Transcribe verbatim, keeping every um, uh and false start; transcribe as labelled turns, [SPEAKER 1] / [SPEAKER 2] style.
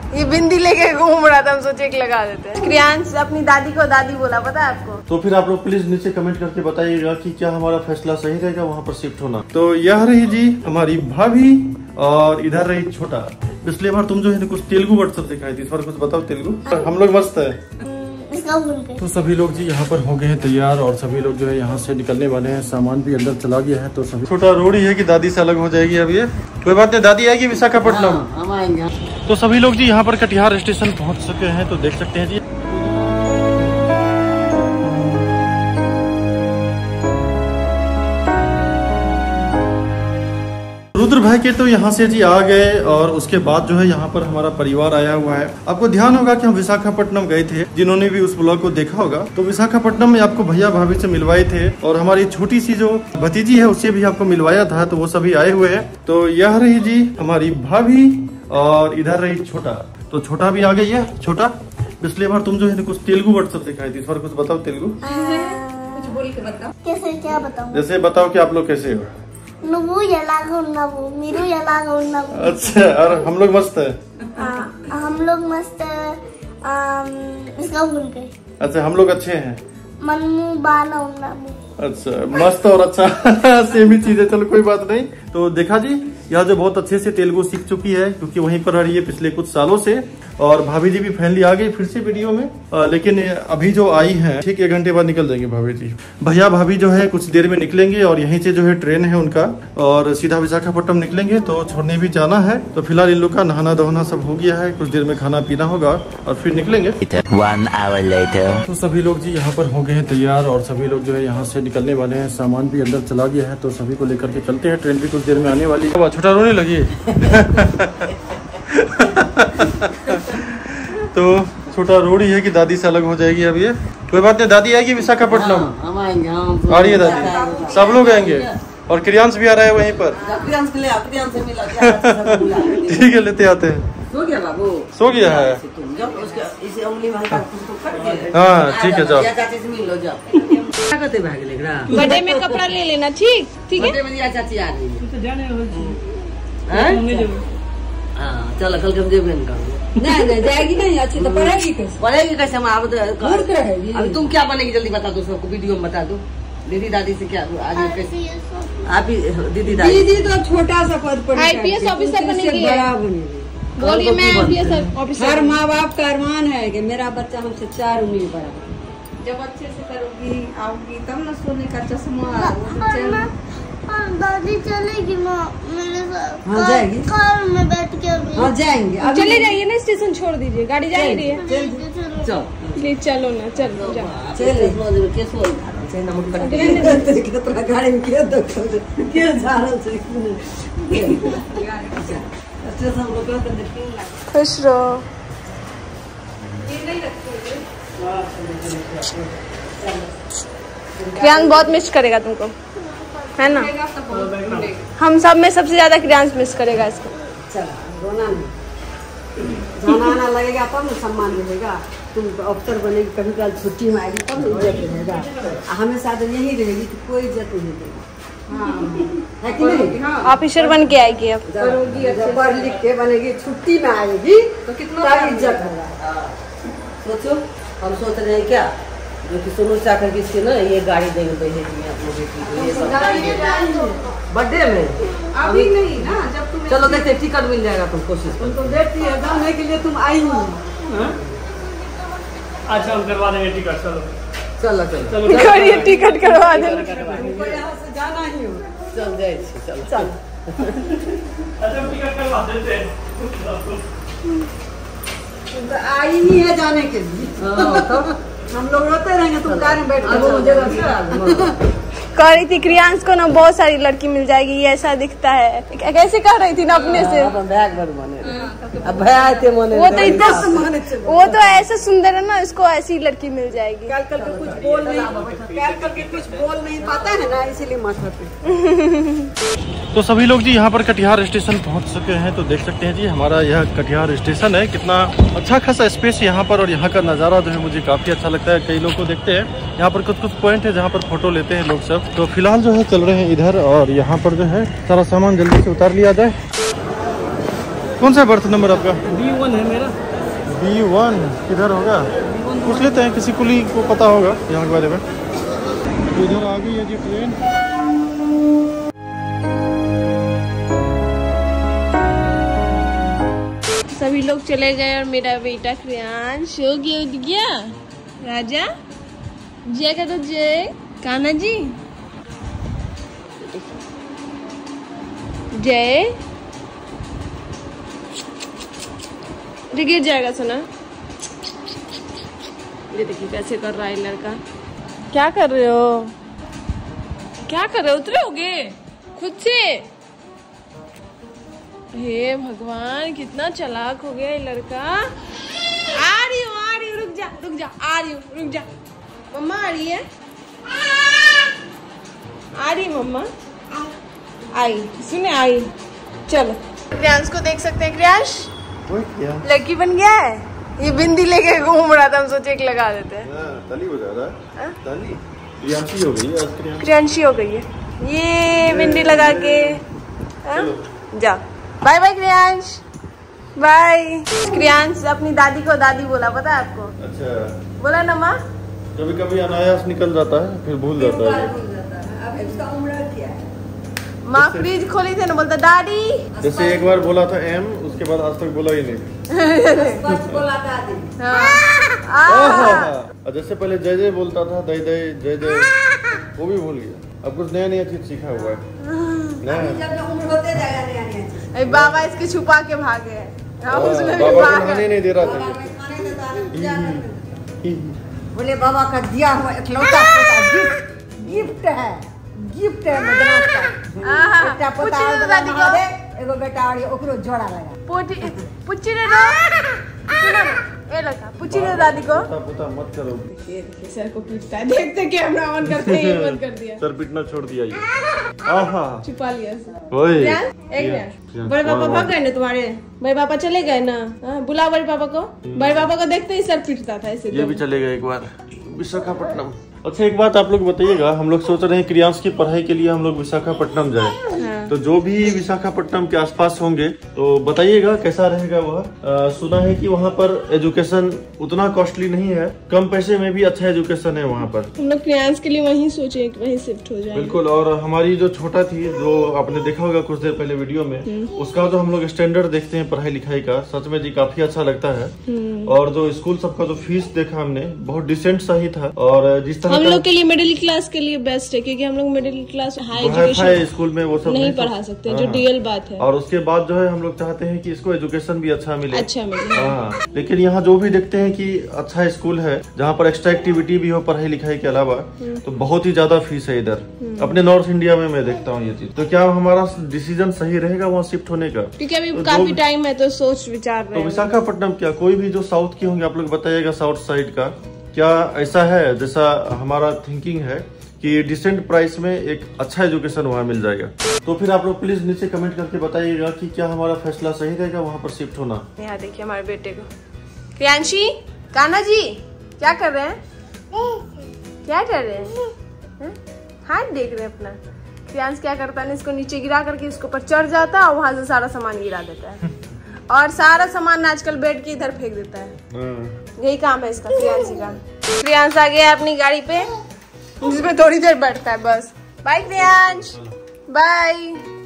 [SPEAKER 1] ये बिंदी लेके घूम रहा था, हम सोचे एक लगा देते हैं। क्रियांश अपनी दादी को दादी बोला, पता है आपको?
[SPEAKER 2] तो फिर आप लोग प्लीज नीचे कमेंट करके बताइएगा कि क्या हमारा फैसला सही रहेगा वहाँ पर शिफ्ट होना। तो यह रही जी हमारी भाभी और इधर रही छोटा। पिछले बार तुम जो है कुछ तेलुगु वर्ड सब सिखाई थी, इस बार कुछ बताओ तेलुगु। हम लोग मस्त है। तो सभी लोग जी यहाँ पर हो गए हैं तैयार और सभी लोग जो है यहाँ से निकलने वाले हैं। सामान भी अंदर चला गया है। तो सभी छोटा रोड़ी है कि दादी से अलग हो जाएगी अब ये, कोई बात नहीं, दादी आएगी विशाखापट्टनम।
[SPEAKER 3] हम आएंगे।
[SPEAKER 2] तो सभी लोग जी यहाँ पर कटिहार स्टेशन पहुँच चुके हैं। तो देख सकते हैं जी रुद्र भाई के तो यहाँ से जी आ गए और उसके बाद जो है यहाँ पर हमारा परिवार आया हुआ है। आपको ध्यान होगा कि हम विशाखापट्टनम गए थे, जिन्होंने भी उस ब्लॉग को देखा होगा। तो विशाखापट्टनम में आपको भैया भाभी से मिलवाए थे और हमारी छोटी सी जो भतीजी है उससे भी आपको मिलवाया था। तो वो सभी आए हुए हैं। तो यह रही जी हमारी भाभी और इधर रही छोटा। तो छोटा भी आ गई है। छोटा पिछले बार तुम जो है कुछ तेलुगु वर्ड सब सिखाई थी, इस बार कुछ बताओ तेलुगु।
[SPEAKER 4] कुछ बोल के बताओ। कैसे क्या बताऊं?
[SPEAKER 2] जैसे बताओ कि आप लोग कैसे हो।
[SPEAKER 4] नुबू यलागो उन्नबू मीरू यलागो उन्नबू।
[SPEAKER 2] अच्छा, और हम लोग मस्त है।
[SPEAKER 4] आ, हम लोग मस्त है। इसका भूल गए।
[SPEAKER 2] अच्छा, हम लोग अच्छे हैं।
[SPEAKER 4] मनमू बाना उन्नबू।
[SPEAKER 2] अच्छा, मस्त और अच्छा सेम ही चीज है। चलो कोई बात नहीं। तो देखा जी यह जो बहुत अच्छे से तेलुगु सीख चुकी है क्योंकि वहीं पर रही है पिछले कुछ सालों से। और भाभी जी भी फाइनली आ गई फिर से वीडियो में। आ, लेकिन अभी जो आई है ठीक एक घंटे बाद निकल जाएंगे भाभी जी। भैया भाभी जो है कुछ देर में निकलेंगे और यहीं से जो है ट्रेन है उनका और सीधा विशाखापट्टनम निकलेंगे। तो छोड़ने भी जाना है। तो फिलहाल इन लोग का नहाना धोना सब हो गया है। कुछ देर में खाना पीना होगा और फिर निकलेंगे।
[SPEAKER 5] One hour later.
[SPEAKER 2] तो सभी लोग जी यहाँ पर हो गए हैं तैयार और सभी लोग जो है यहाँ से निकलने वाले हैं। सामान भी अंदर चला गया है। तो सभी को लेकर के चलते हैं। ट्रेन भी कुछ देर में आने वाली है। छोटा रोने लगी तो छोटा रोड़ी है कि दादी से अलग हो जाएगी अब ये, कोई बात नहीं, दादी आएगी विशाखापट्टनम।
[SPEAKER 3] हम आएंगे। हम
[SPEAKER 2] आ रही है दादी, सब लोग आएंगे और क्रियांश भी आ रहा है वहीं पर। ठीक है, लेते आते हैं।
[SPEAKER 3] सो गया बाबू?
[SPEAKER 2] सो गया है।
[SPEAKER 3] इसे उंगली में
[SPEAKER 2] हाँ ठीक है, जाओ।
[SPEAKER 3] क्या करते भाग लेगा?
[SPEAKER 1] बर्थडे में कपड़ा ले लेना। ठीक ठीक है।
[SPEAKER 3] चाची आ रही है। हाँ चलो, कल कम जेब नहीं नहीं जाएगी नहीं। अच्छी तो पढ़ेगी कैसे? पढ़ेगी कैसे? हम आप अभी तुम क्या बनेगी जल्दी बता दो सबको, वीडियो में बता दो। दीदी दादी से क्या आज कैसे? आप ही दीदी दादी। दीदी तो छोटा सा पद पर
[SPEAKER 1] आई पी एस ऑफिसर बनेगी।
[SPEAKER 3] बड़ा बनेगी।
[SPEAKER 1] बोलिए मैं आई पी एस ऑफिसर।
[SPEAKER 3] हर माँ बाप का अरमान है कि मेरा बच्चा हमसे चार उंगली बड़ा बने। जब अच्छे से करोगी आओगी तब ना सोने का चश्मा।
[SPEAKER 4] दादी चलेगी माँ मेरे साथ।
[SPEAKER 3] हाँ जाएगी।
[SPEAKER 4] कार में बैठ के अभी।
[SPEAKER 3] हाँ जाएंगे।
[SPEAKER 1] चले जाइए ना, स्टेशन छोड़ दीजिए, गाड़ी जा ही रही है।
[SPEAKER 3] चलो
[SPEAKER 1] प्लीज चलो ना, चलो जाओ।
[SPEAKER 3] चले गाड़ी में क्या क्या जा रहा
[SPEAKER 1] खुश रहो। क्रियांश बहुत मिस करेगा तुमको, है ना? हम सब में सबसे ज्यादा क्रियांश मिस करेगा इसको।
[SPEAKER 3] चलो रोना नहीं, जाना आना लगेगा तब ना सम्मान मिलेगा। तुम अफसर बनेगी, कभी कभी छुट्टी में आएगी तब इज्जत रहेगा। हमेशा तो यही रहेगी तो कोई इज्जत नहीं देगी। है कि नहीं?
[SPEAKER 1] ऑफिसर बन के आएगी अब।
[SPEAKER 3] जब पढ़ लिख के बनेगी, छुट्टी में आएगी तो कितना इज्जत होगा। सोचो, हम सोच रहे हैं क्या जो कि सोनू चाकर किसके ना ये गाड़ी देंगे बहने की अपनी बेटी को, ये सब बर्थडे में। अभी नहीं ना, जब तुम चलो देखते टिकट मिल जाएगा। तुम कोशिश तुम तो देखती है जाने के लिए, तुम आई हो।
[SPEAKER 6] अच्छा हम करवा देंगे टिकट। चलो
[SPEAKER 3] चलो चलो
[SPEAKER 1] करिए, टिकट करवा देंगे।
[SPEAKER 3] यहाँ से जाना ही हो। चल जाए चलो चल।
[SPEAKER 6] अच्छा टिकट करवा देते हैं।
[SPEAKER 3] आई नहीं है जाने के लिए। हम लोग रोते रहेंगे, तुम कार में बैठ के।
[SPEAKER 1] कह रही थी क्रियांश को ना बहुत सारी लड़की मिल जाएगी, ये ऐसा दिखता है। कैसे कह रही थी ना अपने से।
[SPEAKER 3] अब भैया थे मोने।
[SPEAKER 1] वो तो इतना वो तो ऐसा सुंदर है ना, इसको ऐसी लड़की मिल जाएगी।
[SPEAKER 3] कल कल के कुछ बोल नहीं कल कल के कुछ बोल नहीं पाता है ना, इसीलिए माथा पे।
[SPEAKER 2] तो सभी लोग जी यहाँ पर कटिहार स्टेशन पहुँच चुके हैं। तो देख सकते हैं जी हमारा यह कटिहार स्टेशन है। कितना अच्छा खासा स्पेस यहाँ पर और यहाँ का नज़ारा जो है मुझे काफ़ी अच्छा लगता है। कई लोग को देखते हैं यहाँ पर कुछ कुछ पॉइंट है जहाँ पर फोटो लेते हैं लोग सब। तो फिलहाल जो है चल रहे हैं इधर और यहाँ पर जो है सारा सामान जल्दी से उतार लिया जाए। कौन सा बर्थ नंबर आपका?
[SPEAKER 6] बी वन है मेरा।
[SPEAKER 2] बी वन किधर होगा? पूछ लेते हैं, किसी कुली को पता होगा यहाँ के बारे में। इधर आ गई है जी ट्रेन।
[SPEAKER 1] सभी लोग चले गए और मेरा बेटा क्रियांश हो गया उठ गया। राजा जय का तो जय कान्हा जी जय गिर जाएगा सुना। ये देखिए कैसे कर रहा है लड़का। क्या कर रहे हो? क्या कर रहे हो? उतरोगे खुद से? हे भगवान कितना चालाक हो गया ये लड़का। आ रही हूँ आ रही हूँ रुक जा रुक जा आ रही हूँ रुक जा। मम्मा आ रही है आ रही मम्मा आई सुने आई। चलो क्रियांश को देख सकते हैं। क्रियांश लड़की बन गया है। ये बिंदी लेके घूम रहा था, हम सोचे एक लगा देते हैं।
[SPEAKER 2] ताली बजा रहा है। ताली क्रियांशी हो गई है।
[SPEAKER 1] क्रियांशी हो गई है ये बिंदी लगा के। जा bye bye Kriyansh bye. Kriyansh अपनी दादी को दादी बोला, पता है आपको?
[SPEAKER 2] अच्छा
[SPEAKER 1] बोला ना माँ।
[SPEAKER 2] कभी कभी अनायास निकल जाता है फिर भूल जाता है।
[SPEAKER 3] अब इसका उम्र क्या है?
[SPEAKER 1] माँ फ्रिज खोली थी ना, बोलता दादी।
[SPEAKER 2] जैसे एक बार बोला था एम, उसके बाद आज तक बोला ही नहीं।
[SPEAKER 3] बस बोला दादी।
[SPEAKER 2] हाँ। जैसे पहले जय जय बोलता था, दई दई जय जय, वो भी भूल गया। अब कुछ नया नया चीज सीखा हुआ है।
[SPEAKER 3] जब उम्र होते जाएगा नया नया चीज।
[SPEAKER 1] बाबा इसके छुपा के भागे हैं।
[SPEAKER 2] बाबा को खाने नहीं दे रहा था।
[SPEAKER 3] बोले बाबा का दिया हुआ इकलौता गिफ्ट गिफ्ट है गिफ्ट है मदनास का। बेटा पोता महादेव एगो बेटा और ओकरो जोड़ा लगा।
[SPEAKER 1] पोटी पुच्ची ने दो सुनो ना ए लड़का पुच्ची ने दादी को।
[SPEAKER 2] पोता पोता मत करो।
[SPEAKER 1] देखिए देखिए सर को पीटता है। देखते कैमरा ऑन करते ही बंद कर दिया।
[SPEAKER 2] सर पीटना छोड़ दिया ये। आहा
[SPEAKER 1] छुपा लिया सर।
[SPEAKER 2] ओए
[SPEAKER 1] एक मिनट बड़े पापा भाग गए ना तुम्हारे? बड़े पापा चले गए ना। बुलाओ बड़े पापा को। बड़े पापा को देखते ही सर पीटता था ऐसे।
[SPEAKER 2] ये भी चले गए एक बार विशाखापट्टनम। अच्छा एक बात आप लोग बताइएगा, हम लोग सोच रहे हैं क्रियांश की पढ़ाई के लिए हम लोग विशाखापट्टनम जाए। हाँ। तो जो भी विशाखापट्टनम के आसपास होंगे तो बताइएगा कैसा रहेगा वह। सुना है कि वहाँ पर एजुकेशन उतना कॉस्टली नहीं है, कम पैसे में भी अच्छा एजुकेशन है वहाँ पर।
[SPEAKER 1] हम लोग क्रियांश के लिए वहीं सोचे वहीं शिफ्ट हो जाए।
[SPEAKER 2] बिल्कुल। और हमारी जो छोटा थी, जो आपने देखा होगा कुछ देर पहले वीडियो में, उसका जो हम लोग स्टैंडर्ड देखते हैं पढ़ाई लिखाई का, सच में जी काफी अच्छा लगता है। और जो स्कूल सबका जो फीस देखा हमने, बहुत डिसेंट सा ही था। और जिस
[SPEAKER 1] हम लोग के लिए मिडिल क्लास के लिए बेस्ट है, क्योंकि हम लोग middle class high education
[SPEAKER 2] school में वो सब
[SPEAKER 1] नहीं पढ़ा सकते, जो रियल बात है।
[SPEAKER 2] और उसके बाद जो है हम लोग चाहते हैं कि इसको एजुकेशन भी अच्छा मिले।
[SPEAKER 1] अच्छा मिले
[SPEAKER 2] हाँ। लेकिन यहाँ जो भी देखते हैं कि अच्छा स्कूल है जहाँ पर एक्स्ट्रा एक्टिविटी भी हो पढ़ाई लिखाई के अलावा, तो बहुत ही ज्यादा फीस है इधर। अपने नॉर्थ इंडिया में मैं देखता हूँ ये चीज। तो क्या हमारा डिसीजन सही रहेगा वहाँ शिफ्ट होने का?
[SPEAKER 1] क्योंकि अभी तो काफी टाइम है तो सोच विचार रहे
[SPEAKER 2] हैं। तो विशाखापट्टनम क्या कोई भी जो साउथ की होंगे आप लोग बताइएगा, साउथ साइड का क्या ऐसा है जैसा हमारा थिंकिंग है कि डिसेंट प्राइस में एक अच्छा एजुकेशन वहाँ मिल जाएगा? तो फिर आप लोग प्लीज नीचे कमेंट करके बताइएगा कि क्या हमारा फैसला सही रहेगा वहाँ पर शिफ्ट होना।
[SPEAKER 1] यहाँ देखिए हमारे बेटे को। क्रियांशी कान्हा जी क्या कर रहे हैं? क्या कर रहे हैं? हाथ देख रहे हैं अपना। क्रियांश क्या करता है, इसको नीचे गिरा करके इसके ऊपर चढ़ जाता है और वहां से सारा सामान गिरा देता है। और सारा सामान आजकल बेड के इधर फेंक देता है। यही काम है इसका क्रियांशी का। क्रियांश आ गया अपनी गाड़ी पे, जिसमें थोड़ी देर बैठता है बस। Bye Kriyansh bye.